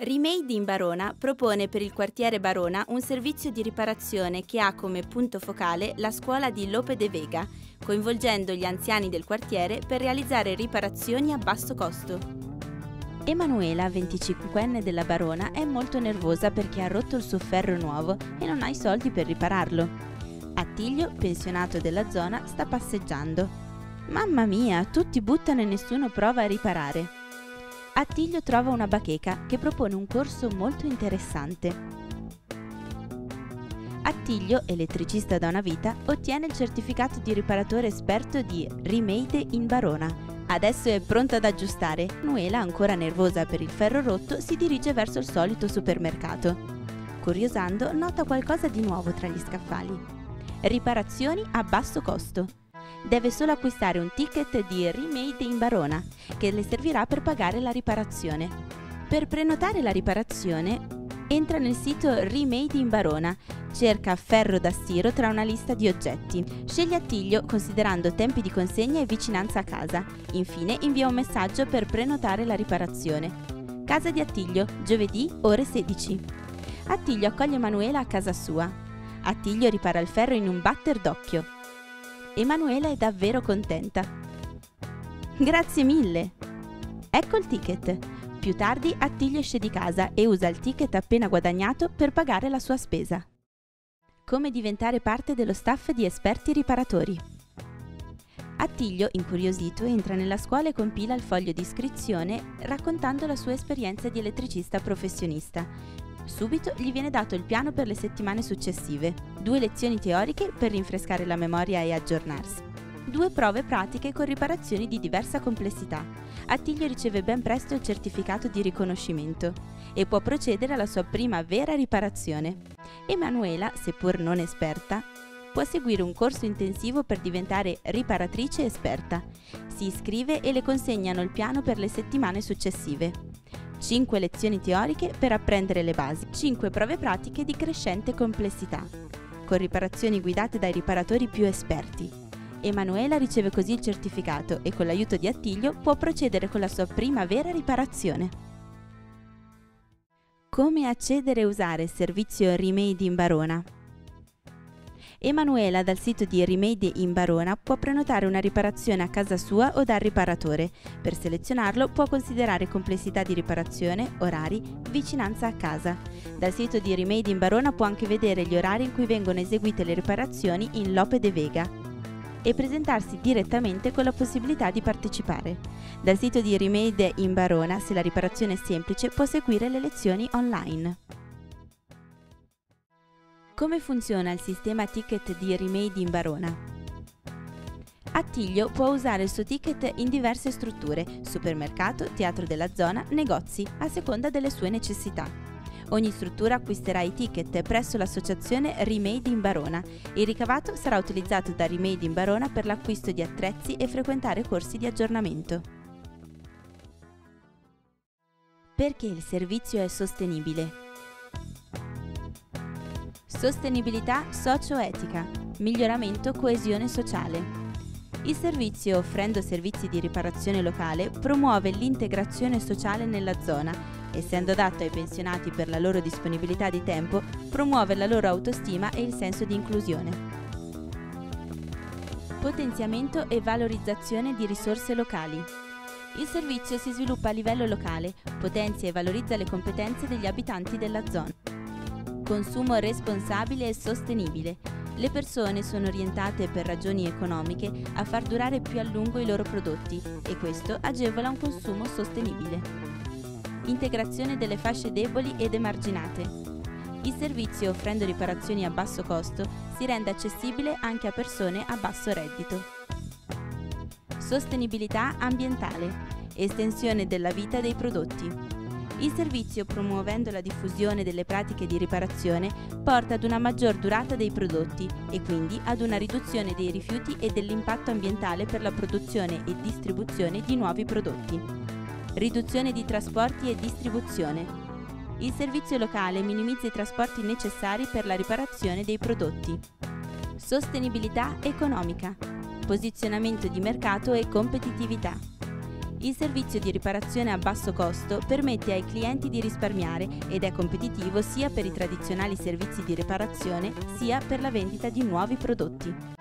Remade in Barona propone per il quartiere Barona un servizio di riparazione che ha come punto focale la scuola di Lope de Vega, coinvolgendo gli anziani del quartiere per realizzare riparazioni a basso costo. Emanuela, 25enne della Barona, è molto nervosa perché ha rotto il suo ferro nuovo e non ha i soldi per ripararlo. Attilio, pensionato della zona, sta passeggiando. Mamma mia, tutti buttano e nessuno prova a riparare. Attilio trova una bacheca che propone un corso molto interessante. Attilio, elettricista da una vita, ottiene il certificato di riparatore esperto di Remade in Barona. Adesso è pronta ad aggiustare. Emanuela, ancora nervosa per il ferro rotto, si dirige verso il solito supermercato. Curiosando, nota qualcosa di nuovo tra gli scaffali. Riparazioni a basso costo. Deve solo acquistare un ticket di Remade in Barona, che le servirà per pagare la riparazione. Per prenotare la riparazione, entra nel sito Remade in Barona, cerca ferro da stiro tra una lista di oggetti. Sceglie Attilio considerando tempi di consegna e vicinanza a casa. Infine invia un messaggio per prenotare la riparazione. Casa di Attilio, giovedì, ore 16. Attilio accoglie Emanuela a casa sua. Attilio ripara il ferro in un batter d'occhio. Emanuela è davvero contenta. Grazie mille! Ecco il ticket. Più tardi Attilio esce di casa e usa il ticket appena guadagnato per pagare la sua spesa. Come diventare parte dello staff di esperti riparatori. Attilio, incuriosito, entra nella scuola e compila il foglio di iscrizione raccontando la sua esperienza di elettricista professionista. Subito gli viene dato il piano per le settimane successive, 2 lezioni teoriche per rinfrescare la memoria e aggiornarsi, 2 prove pratiche con riparazioni di diversa complessità. Attilio riceve ben presto il certificato di riconoscimento e può procedere alla sua prima vera riparazione. Emanuela, seppur non esperta, può seguire un corso intensivo per diventare riparatrice esperta. Si iscrive e le consegnano il piano per le settimane successive. 5 lezioni teoriche per apprendere le basi, 5 prove pratiche di crescente complessità, con riparazioni guidate dai riparatori più esperti. Emanuela riceve così il certificato e con l'aiuto di Attilio può procedere con la sua prima vera riparazione. Come accedere e usare il servizio Remade in Barona? Emanuela dal sito di Remade in Barona può prenotare una riparazione a casa sua o dal riparatore. Per selezionarlo può considerare complessità di riparazione, orari, vicinanza a casa. Dal sito di Remade in Barona può anche vedere gli orari in cui vengono eseguite le riparazioni in Lope de Vega e presentarsi direttamente con la possibilità di partecipare. Dal sito di Remade in Barona, se la riparazione è semplice, può seguire le lezioni online. Come funziona il sistema ticket di Remade in Barona? Attilio può usare il suo ticket in diverse strutture, supermercato, teatro della zona, negozi, a seconda delle sue necessità. Ogni struttura acquisterà i ticket presso l'associazione Remade in Barona. Il ricavato sarà utilizzato da Remade in Barona per l'acquisto di attrezzi e frequentare corsi di aggiornamento. Perché il servizio è sostenibile? Sostenibilità socio-etica, miglioramento coesione sociale. Il servizio, offrendo servizi di riparazione locale, promuove l'integrazione sociale nella zona. Essendo adatto ai pensionati per la loro disponibilità di tempo, promuove la loro autostima e il senso di inclusione. Potenziamento e valorizzazione di risorse locali. Il servizio si sviluppa a livello locale, potenzia e valorizza le competenze degli abitanti della zona. Consumo responsabile e sostenibile. Le persone sono orientate per ragioni economiche a far durare più a lungo i loro prodotti e questo agevola un consumo sostenibile. Integrazione delle fasce deboli ed emarginate. Il servizio, offrendo riparazioni a basso costo, si rende accessibile anche a persone a basso reddito. Sostenibilità ambientale. Estensione della vita dei prodotti. Il servizio, promuovendo la diffusione delle pratiche di riparazione, porta ad una maggior durata dei prodotti e quindi ad una riduzione dei rifiuti e dell'impatto ambientale per la produzione e distribuzione di nuovi prodotti. Riduzione di trasporti e distribuzione. Il servizio locale minimizza i trasporti necessari per la riparazione dei prodotti. Sostenibilità economica. Posizionamento di mercato e competitività. Il servizio di riparazione a basso costo permette ai clienti di risparmiare ed è competitivo sia per i tradizionali servizi di riparazione sia per la vendita di nuovi prodotti.